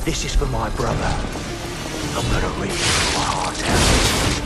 This is for my brother. I'm gonna rip your heart out.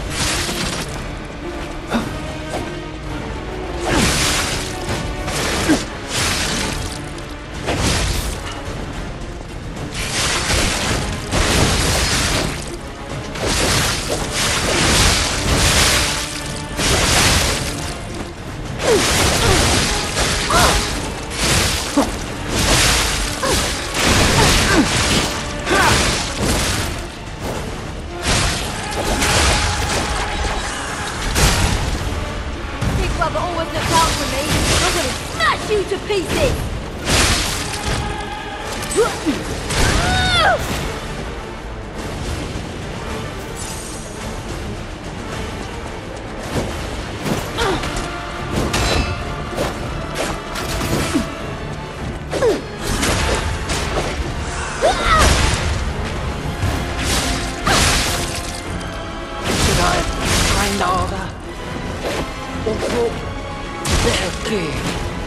Brother always looked out for me. I'm gonna smash you to pieces! Should I have trained harder? Or thought better gear?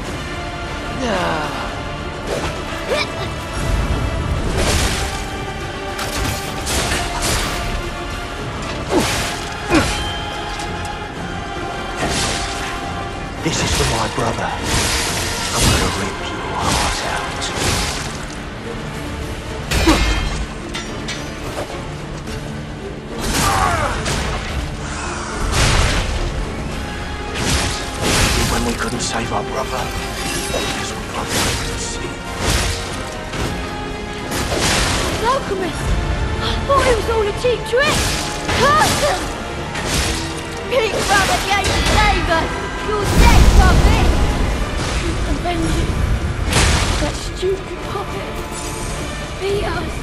Nah. This is for my brother. I'm gonna rip your heart out. When we couldn't save our brother, because we got him to see. Alchemist! I thought it was all a cheap trick! Big brother came to save us! Your dead puppet! Avenge you! That stupid puppet! Beat us!